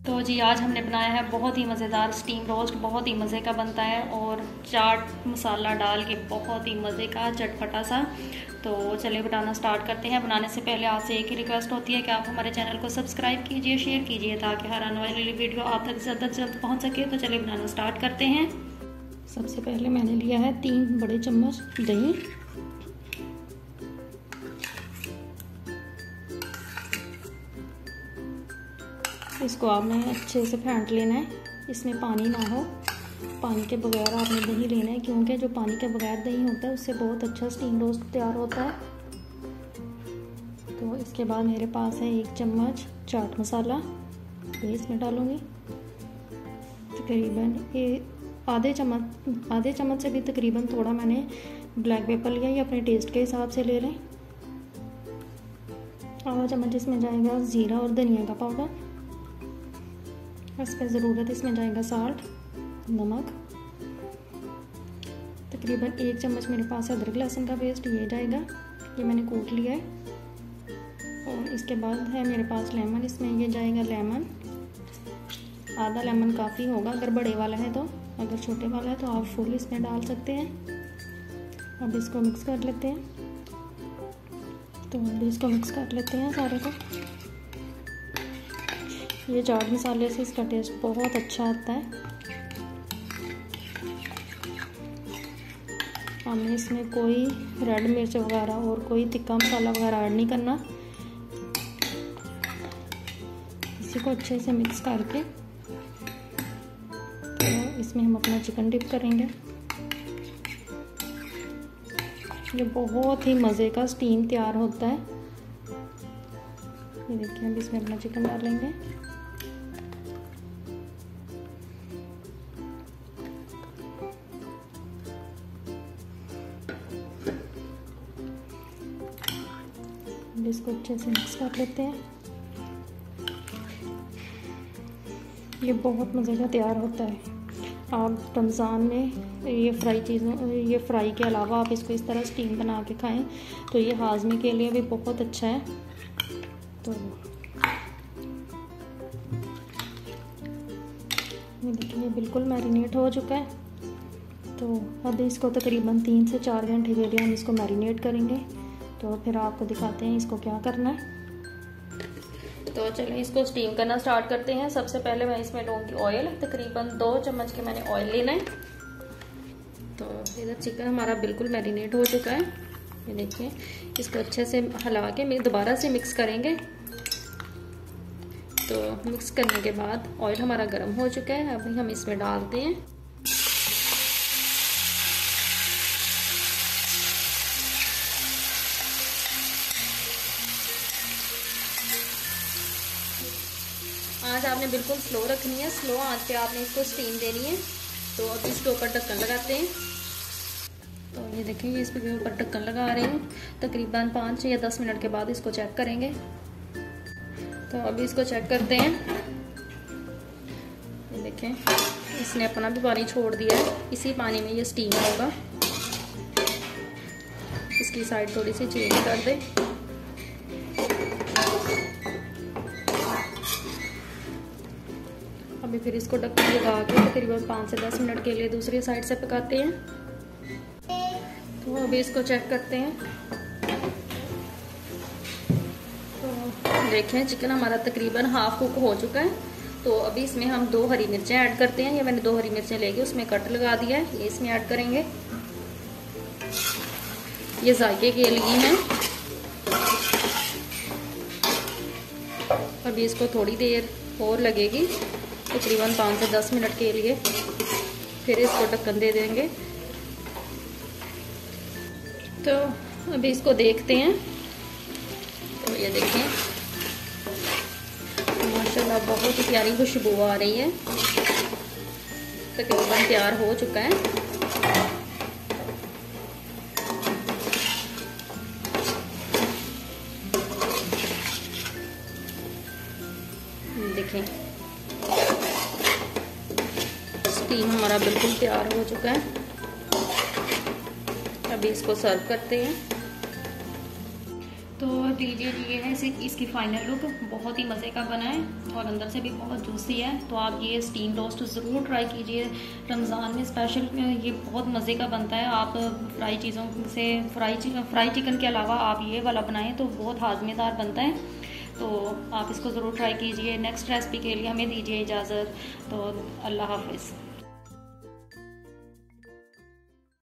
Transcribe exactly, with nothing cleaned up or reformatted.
तो जी आज हमने बनाया है बहुत ही मज़ेदार स्टीम रोस्ट, बहुत ही मज़े का बनता है और चाट मसाला डाल के बहुत ही मज़े का चटपटा सा। तो चलिए बनाना स्टार्ट करते हैं। बनाने से पहले आपसे एक ही रिक्वेस्ट होती है कि आप हमारे चैनल को सब्सक्राइब कीजिए, शेयर कीजिए ताकि हर आने वाली वीडियो आप तक ज़्यादा से जल्द पहुँच सके। तो चलिए बनाना स्टार्ट करते हैं। सबसे पहले मैंने लिया है तीन बड़े चम्मच दही, इसको आपने अच्छे से फेंट लेना है, इसमें पानी ना हो। पानी के बगैर आपने दही लेना है क्योंकि जो पानी के बगैर दही होता है उससे बहुत अच्छा स्टीम रोस्ट तैयार होता है। तो इसके बाद मेरे पास है एक चम्मच चाट मसाला, ये इसमें डालूँगी। तकरीबन ये आधे चम्मच आधे चम्मच से भी तकरीबन थोड़ा मैंने ब्लैक पेपर लिया, ये अपने टेस्ट के हिसाब से ले लें। आधा चम्मच इसमें जाएगा ज़ीरा और धनिया का पाउडर, इस पर ज़रूरत इसमें जाएगा साल्ट, नमक। तकरीबन एक चम्मच मेरे पास अदरक लहसुन का पेस्ट, ये जाएगा, ये मैंने कूट लिया है। और इसके बाद है मेरे पास लेमन, इसमें ये जाएगा लेमन, आधा लेमन काफ़ी होगा अगर बड़े वाला है तो, अगर छोटे वाला है तो आप फुल इसमें डाल सकते हैं। अब इसको मिक्स कर लेते हैं। तो अभी इसको मिक्स कर लेते हैं सारे को। ये चाट मसाले से इसका टेस्ट बहुत अच्छा आता है। हमने इसमें कोई रेड मिर्च वगैरह और कोई तिक्का मसाला वगैरह ऐड नहीं करना। इसी को अच्छे से मिक्स करके तो इसमें हम अपना चिकन डिप करेंगे। ये बहुत ही मज़े का स्टीम तैयार होता है। ये देखिए, अब इसमें अपना चिकन डालेंगे। इसको अच्छे से मिक्स कर लेते हैं। ये बहुत मज़े का तैयार होता है। आप रमज़ान में ये फ्राई चीज़ों ये फ्राई के अलावा आप इसको इस तरह स्टीम बना के खाएं तो ये हाज़मे के लिए भी बहुत अच्छा है। तो ये देखिए, ये बिल्कुल मैरिनेट हो चुका है। तो अब इसको तकरीबन तीन से चार घंटे के लिए हम इसको मैरिनेट करेंगे। तो फिर आपको दिखाते हैं इसको क्या करना है। तो चलिए इसको स्टीम करना स्टार्ट करते हैं। सबसे पहले मैं इसमें लूँगी ऑयल, तकरीबन दो चम्मच के मैंने ऑयल लेना है। तो इधर चिकन हमारा बिल्कुल मैरिनेट हो चुका है। ये देखिए, इसको अच्छे से हिला के दोबारा से मिक्स करेंगे। तो मिक्स करने के बाद ऑयल हमारा गर्म हो चुका है। अभी हम इसमें डालते हैं आँच आपने बिल्कुल स्लो रखनी है, स्लो आँच पे आपने इसको स्टीम देनी है। तो अभी इसके ऊपर ढक्कन लगाते हैं। तो ये देखिए, इस पे ऊपर ढक्कन लगा रही हूँ। तकरीबन पाँच या दस मिनट के बाद इसको चेक करेंगे। तो अभी इसको चेक करते हैं। ये देखें, इसने अपना भी पानी छोड़ दिया है, इसी पानी में ये स्टीम होगा। इसकी साइड थोड़ी सी चेंज कर दे। अभी फिर इसको ढक्कन लगा के तकरीबन पाँच से दस मिनट के लिए दूसरी साइड से पकाते हैं। तो अभी इसको चेक करते हैं। तो देखें, चिकन हमारा तकरीबन हाफ कुक हो चुका है। तो अभी इसमें हम दो हरी मिर्चें ऐड करते हैं। ये मैंने दो हरी मिर्चें लेके उसमें कट लगा दिया है, ये इसमें ऐड करेंगे। ये जायके के लिए हैं। अभी इसको थोड़ी देर और लगेगी, तकरीबन पाँच से दस मिनट के लिए। फिर इसको ढक्कन दे देंगे। तो अभी इसको देखते हैं। तो ये देखें, माशाल्लाह बहुत ही प्यारी खुशबू आ रही है। तकरीबन तैयार हो चुका है। देखें, स्टीम हमारा बिल्कुल तैयार हो चुका है। अभी इसको सर्व करते हैं। तो लीजिए ये है इसे इसकी फाइनल लुक, बहुत ही मज़े का बना है और अंदर से भी बहुत जूसी है। तो आप ये स्टीम रोस्ट ज़रूर ट्राई कीजिए, रमज़ान में स्पेशल ये बहुत मज़े का बनता है। आप फ्राई चीज़ों से फ्राई फ्राई चिकन के अलावा आप ये वाला बनाएं तो बहुत हाजमेदार बनता है। तो आप इसको ज़रूर ट्राई कीजिए। नेक्स्ट रेसिपी के लिए हमें दीजिए इजाज़त। तो अल्लाह हाफिज़।